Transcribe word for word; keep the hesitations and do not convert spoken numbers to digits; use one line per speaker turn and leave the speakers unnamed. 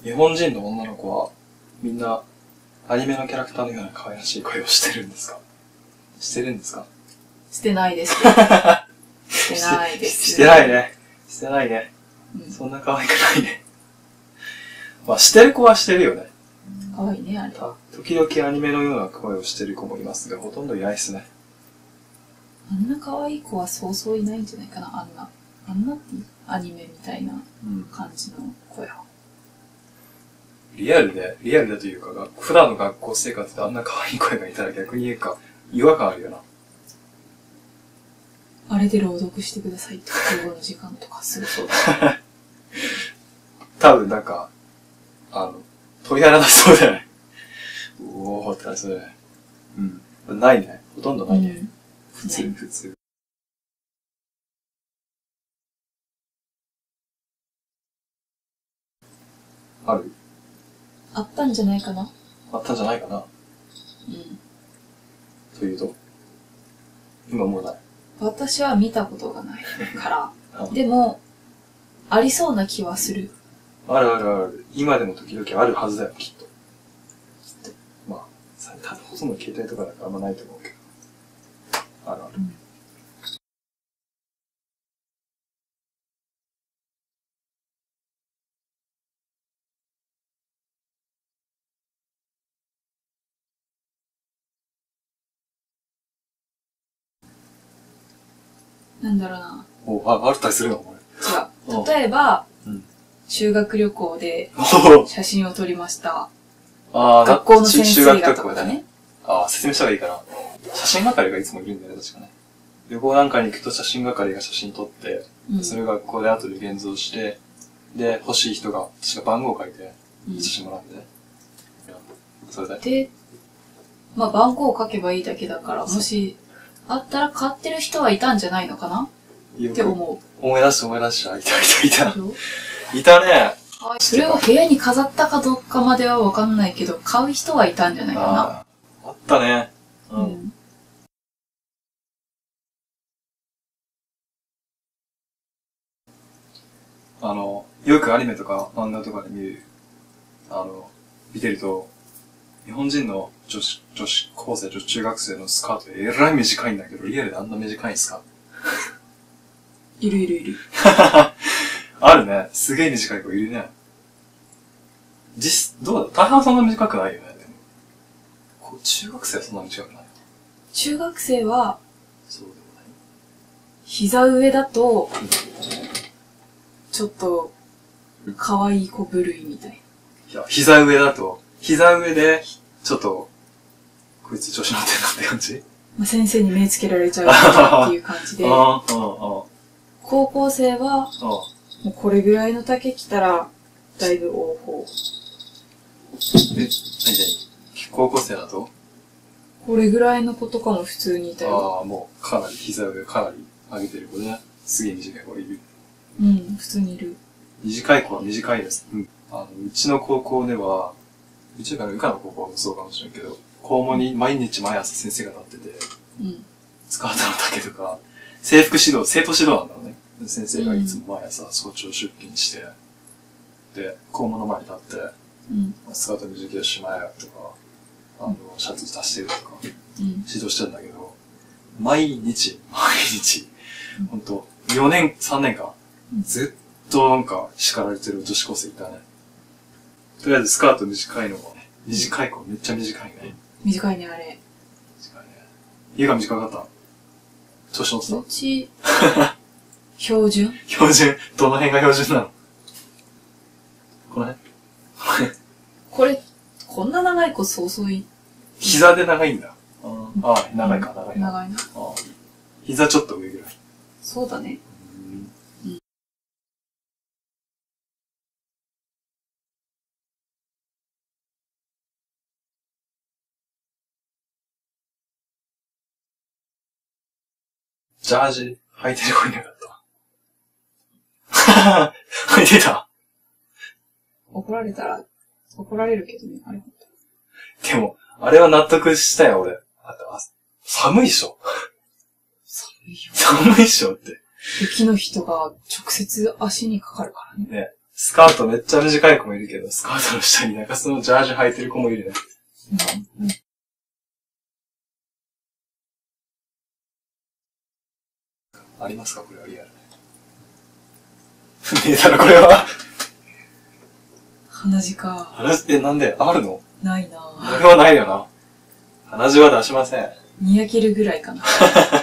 日本人の女の子は、みんな、アニメのキャラクターのような可愛らしい声をしてるんですか？してるんですか？
してないです。してないです。
してないね。してないね。うん、そんな可愛くないね。まあ、してる子はしてるよね。
可愛いね、あれ。
時々アニメのような声をしてる子もいますが、ほとんどいないですね。
あんな可愛い子はそうそういないんじゃないかな、あんな。あんなってアニメみたいな感じの声は。
うん、リアルで、リアルでというか、普段の学校生活であんな可愛い声がいたら逆に言うか、違和感あるよな。
あれで朗読してくださいって、英語の時間とかするそうだ。
多分なんか、あの、鳥肌出しそうだよね。おーって感じするね。うん。ないね。ほとんどないね。うん、普通、普通。ある？
あったんじゃないかな？
あったんじゃないかな？うん。というと？今もうない。
私は見たことがないから。でも、ありそうな気はする。
あるあるある。今でも時々あるはずだよ、きっと。きっと。まあ、多分ほとんど携帯とかだからあんまないと思うけど。あるある。うん、
なんだろうな。
お、あ、あったりするのこ
れ。違う。例えば、うん、修学旅行で写真を撮りました。
ああ、
学校の先生がとかね。
ああ、説明した方がいいかな。写真係がいつもいるんだよね、確かね。旅行なんかに行くと写真係が写真撮って、うん、それを学校で後で現像して、で、欲しい人が、確か番号を書いて、写真もらってね。うん、それで。
で、まあ番号を書けばいいだけだから、もし、あったら買ってる人はいたんじゃないのかなって思う。
思い出して思い出した。いたいたいた。いたね。
それを部屋に飾ったかどうかまではわかんないけど、買う人はいたんじゃないかな。
あ, あったね。うん。うん、あの、よくアニメとか漫画とかで見る、あの、見てると、日本人の女子、女子高生、女子中学生のスカートえらい短いんだけど、リアルであんな短いんすか？
いるいるいる。
あるね。すげえ短い子いるね。実、どうだ大半そんな短くないよね。でもこう中学生はそんな短くない。
中学生は、
そうでもない。
膝上だと、ちょっと、可愛い子ぶるいみたい。
いや、膝上だと、膝上で、ちょっと、こいつ調子乗ってんなって感じ？
まあ、先生に目つけられちゃうっていう感じで。
ああ、ああ、
高校生は、もうこれぐらいの丈着たら、だいぶ大方。
え、何で高校生だと
これぐらいの子とかも普通にいたよ。
ああ、もうかなり膝上かなり上げてる子ね。すげえ短い子がいる。
うん、普通にいる。
短い子は短いです。うん。あの、うちの高校では、うちの以下の高校もそうかもしれんけど、校門に毎日毎朝先生が立ってて、うん。スカートの丈とか、制服指導、生徒指導なんだろうね。先生がいつも毎朝早朝出勤して、うん、で、校門の前に立って、うん、スカート短いをしまえとか、あの、シャツ足してるとか、うん、指導してるんだけど、毎日、毎日、うん、ほんと、よねん、さんねんかん、ずっとなんか叱られてる女子高生いたね。とりあえずスカート短いのもね、短い子めっちゃ短いね。
短いね、あれ。
短いね。家が短かった。調子乗ってた。
うち、標準
標準どの辺が標準なの？この辺
これ、こんな長い子そうそうい。
膝で長いんだ。ああ、長いか、長いな。
長いな。
あ膝ちょっと上ぐらい。
そうだね。うん、
ジャージ履いてる子いなかった。履いてた。
怒られたら、怒られるけどね、あれ。
でも、あれは納得したよ、俺。あと寒いっしょ。
寒いよ。
寒いっしょって。
雪の日とか直接足にかかるからね。
ね。 スカートめっちゃ短い子もいるけど、スカートの下に中洲のジャージ履いてる子もいるね。うん、ありますかこれはリアル。ねえだろこれは。
鼻血か。
鼻血ってなんであるの？
ないなぁ。
これはないよな。鼻血は出しません。
にやけるぐらいかな。